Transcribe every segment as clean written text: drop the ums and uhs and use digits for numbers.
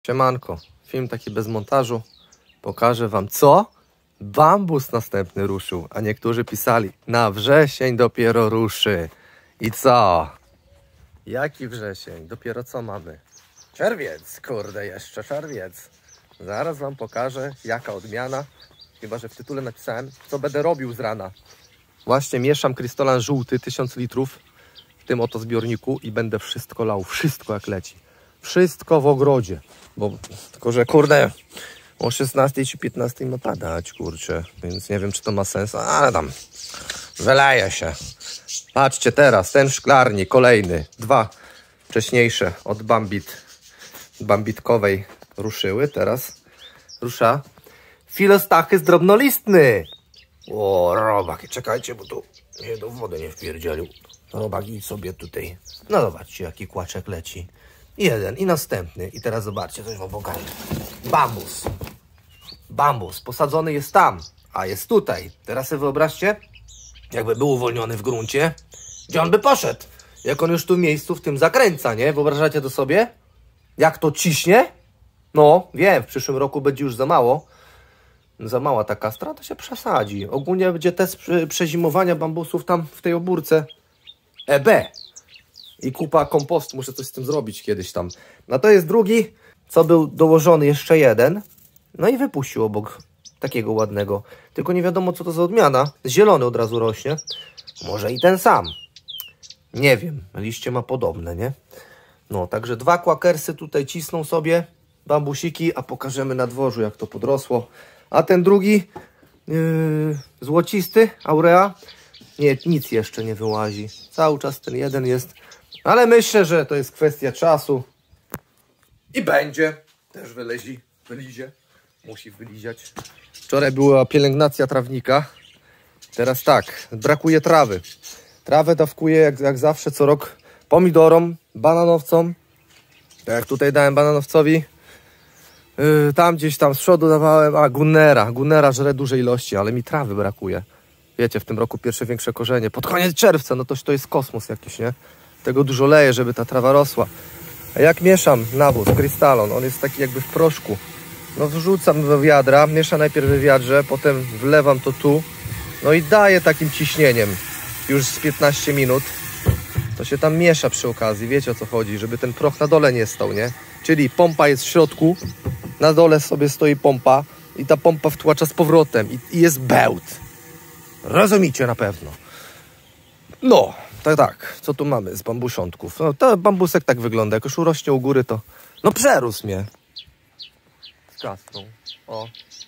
Siemanko, film taki bez montażu. Pokażę wam co? Bambus następny ruszył, a niektórzy pisali na wrzesień dopiero ruszy. I co? Jaki wrzesień? Dopiero co mamy? Czerwiec, kurde, jeszcze czerwiec. Zaraz wam pokażę jaka odmiana. Chyba że w tytule napisałem co będę robił z rana. Właśnie mieszam krystolan żółty 1000 litrów w tym oto zbiorniku i będę wszystko lał, wszystko jak leci. Wszystko w ogrodzie. Bo tylko, że kurde, o 16 czy 15 ma padać, kurczę. Więc nie wiem, czy to ma sens, ale tam wyleje się. Patrzcie teraz, ten szklarnik, kolejny. 2 wcześniejsze od bambitkowej ruszyły. Teraz rusza Filostachys drobnolistny. O, robak, czekajcie, bo tu nie do wody nie wpierdzielił. Robak i sobie tutaj. No zobaczcie, jaki kłaczek leci. Jeden i następny. I teraz zobaczcie, coś wam pokażę. Bambus. Bambus posadzony jest tam, a jest tutaj. Teraz sobie wyobraźcie, jakby był uwolniony w gruncie, gdzie on by poszedł. Jak on już tu w miejscu w tym zakręca, nie? Wyobrażacie to sobie? Jak to ciśnie? No, wiem, w przyszłym roku będzie już za mało. Za mała ta kastra, to się przesadzi. Ogólnie będzie test przezimowania bambusów tam w tej obórce. EB. I kupa kompostu, muszę coś z tym zrobić kiedyś tam. No to jest drugi, co był dołożony jeszcze jeden. No i wypuścił obok takiego ładnego. Tylko nie wiadomo co to za odmiana. Zielony od razu rośnie. Może i ten sam. Nie wiem, liście ma podobne, nie? No, także 2 quakersy tutaj cisną sobie bambusiki, a pokażemy na dworzu jak to podrosło. A ten drugi złocisty, aurea, nie, nic jeszcze nie wyłazi. Cały czas ten jeden jest. Ale myślę, że to jest kwestia czasu. I będzie. Też wylizie. Musi wyliziać. Wczoraj była pielęgnacja trawnika. Teraz tak, brakuje trawy. Trawę dawkuję jak zawsze co rok pomidorom, bananowcom. Tak jak tutaj dałem bananowcowi. Tam gdzieś tam z przodu dawałem, Gunnera żre duże ilości, ale mi trawy brakuje. Wiecie, w tym roku pierwsze większe korzenie. Pod koniec czerwca, no to jest kosmos jakiś, nie? Tego dużo leję, żeby ta trawa rosła. A jak mieszam nawóz, krystalon, on jest taki jakby w proszku. No wrzucam do wiadra, mieszam najpierw w wiadrze, potem wlewam to tu. No i daję takim ciśnieniem. Już z 15 minut. To się tam miesza przy okazji, wiecie o co chodzi, żeby ten proch na dole nie stał, nie? Czyli pompa jest w środku, na dole sobie stoi pompa i ta pompa wtłacza z powrotem i jest bełt. Rozumicie na pewno. No, tak. Co tu mamy z bambusiątków? No, to bambusek tak wygląda. Jak już urośnie u góry, to... No, przerósł mnie. Z kastrą. O.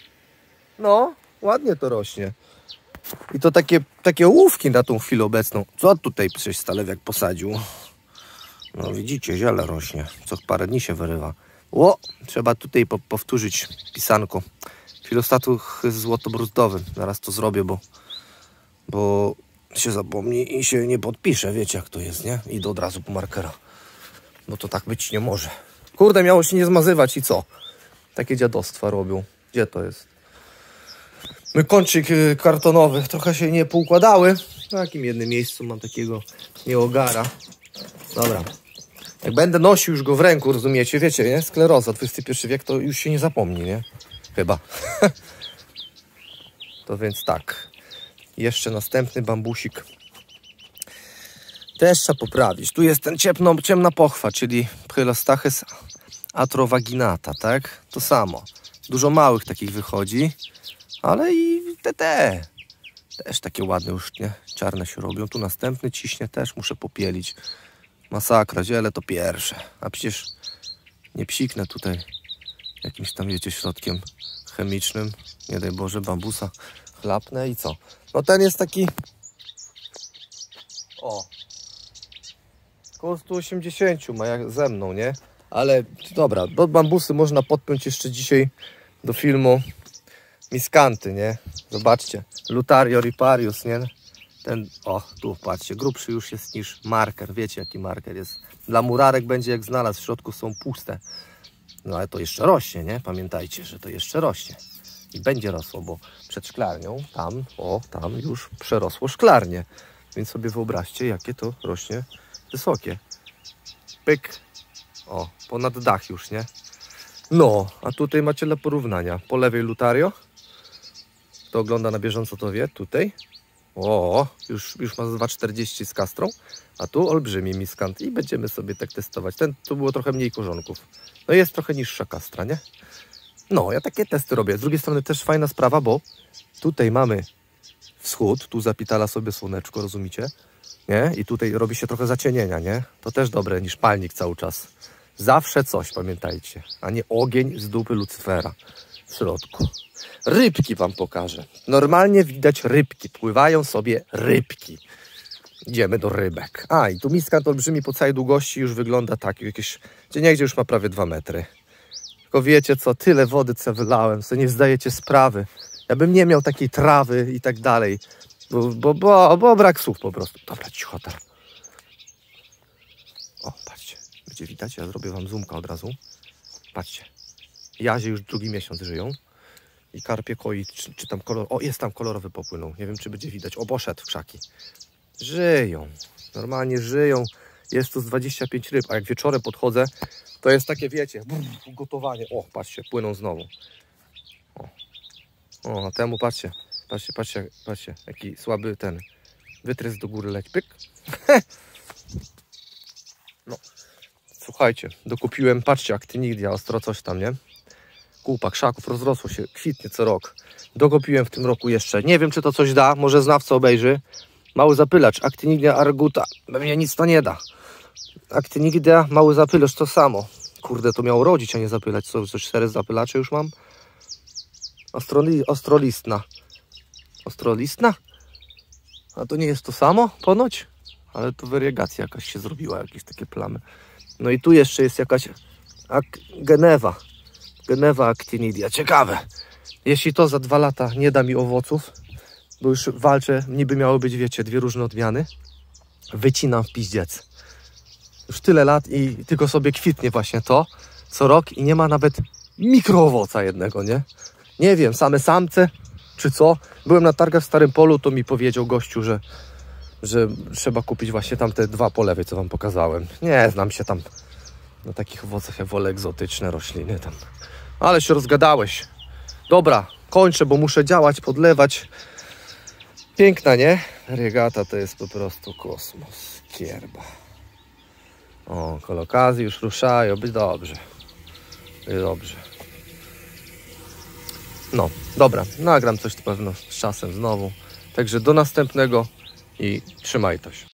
No, ładnie to rośnie. I to takie ołówki na tą chwilę obecną. Co tutaj przecież Stalewiak posadził? No, widzicie, ziele rośnie. Co parę dni się wyrywa. O, trzeba tutaj powtórzyć pisanko. Filostatów złotobruzdowy. Zaraz to zrobię, bo się zapomni i się nie podpisze. Wiecie jak to jest, nie? Idę od razu po markera. No to tak być nie może. Kurde, miało się nie zmazywać i co? Takie dziadostwa robią. Gdzie to jest? Mój kącik kartonowy. Trochę się nie poukładały. W takim jednym miejscu mam takiego nieogara. Dobra. Jak będę nosił już go w ręku, rozumiecie? Wiecie, nie? Skleroza, XXI wiek, to już się nie zapomni, nie? Chyba. To więc tak. Jeszcze następny bambusik. Też trzeba poprawić. Tu jest ten ciemna pochwa, czyli Filostachys atrovaginata, tak? To samo. Dużo małych takich wychodzi, ale i te też takie ładne już, nie? Czarne się robią. Tu następny ciśnie, też muszę popielić. Masakra, ziele to pierwsze. A przecież nie psiknę tutaj jakimś tam, wiecie, środkiem chemicznym. Nie daj Boże, bambusa chlapnę i co? No ten jest taki... O! Koło 180 ma jak ze mną, nie? Ale dobra, do bambusy można podpiąć jeszcze dzisiaj do filmu miskanty, nie? Zobaczcie. Lutario riparius, nie? Ten, o, tu patrzcie, grubszy już jest niż marker. Wiecie jaki marker jest. Dla murarek będzie jak znalazł, w środku są puste. No ale to jeszcze rośnie, nie? Pamiętajcie, że to jeszcze rośnie. I będzie rosło, bo przed szklarnią tam już przerosło szklarnię. Więc sobie wyobraźcie, jakie to rośnie wysokie. Pyk. O, ponad dach już, nie? No, a tutaj macie dla porównania. Po lewej Lutario. Kto ogląda na bieżąco, to wie. Tutaj. O, już ma 2,40 z kastrą. A tu olbrzymi miskant. I będziemy sobie tak testować. Ten tu było trochę mniej korzonków. No jest trochę niższa kastra, nie? No, ja takie testy robię. Z drugiej strony też fajna sprawa, bo tutaj mamy wschód. Tu zapitala sobie słoneczko, rozumiecie? Nie? I tutaj robi się trochę zacienienia, nie? To też dobre niż palnik cały czas. Zawsze coś, pamiętajcie. A nie ogień z dupy Lucyfera w środku. Rybki wam pokażę. Normalnie widać rybki. Pływają sobie rybki. Idziemy do rybek. A, i tu miskant olbrzymi po całej długości już wygląda tak. Jakieś, gdzie już ma prawie 2 metry. Tylko wiecie co? Tyle wody, co wylałem. Co nie zdajecie sprawy. Ja bym nie miał takiej trawy i tak dalej. Bo brak słów po prostu. Dobra, cichota. O, patrzcie. Będzie widać? Ja zrobię wam zoomka od razu. Patrzcie. Jazie już drugi miesiąc żyją. I karpie koi, czy tam kolor... O, jest tam kolorowy popłynął. Nie wiem, czy będzie widać. O, poszedł w krzaki. Żyją. Normalnie żyją. Jest tu z 25 ryb. A jak wieczorem podchodzę, to jest takie, wiecie, gotowanie. O, patrzcie, płyną znowu. O, a temu patrzcie. Patrzcie. Jaki słaby ten wytrys do góry leci. Pyk. No. Słuchajcie, dokupiłem, patrzcie, Actinidia, ostro coś tam, nie? Kupa krzaków, rozrosło się, kwitnie co rok. Dokupiłem w tym roku jeszcze. Nie wiem, czy to coś da, może znawca obejrzy. Mały zapylacz, Actinidia arguta. Pewnie nic to nie da. Actinidia, mały zapylacz, to samo. Kurde, to miało rodzić, a nie zapylać. Co 4 zapylacze już mam? Ostrolistna. Ostrolistna? A to nie jest to samo? Ponoć? Ale to wariegacja jakaś się zrobiła, jakieś takie plamy. No i tu jeszcze jest jakaś Genewa Actinidia. Ciekawe. Jeśli to za 2 lata nie da mi owoców, bo już walczę, niby miały być, wiecie, 2 różne odmiany, wycinam w piździec. Już tyle lat i tylko sobie kwitnie właśnie to co rok i nie ma nawet mikroowoca jednego, nie? Nie wiem, same samce czy co. Byłem na targach w Starym Polu, to mi powiedział gościu, że trzeba kupić właśnie tamte 2 po lewej, co wam pokazałem. Nie znam się tam na takich owocach, ja wolę egzotyczne rośliny tam. Ale się rozgadałeś. Dobra, kończę, bo muszę działać, podlewać. Piękna, nie? Regata to jest po prostu kosmos. Kierba. O, kolokazy już ruszają. Być dobrze. Być dobrze. No, dobra. Nagram coś na pewno z czasem znowu. Także do następnego i trzymaj to się.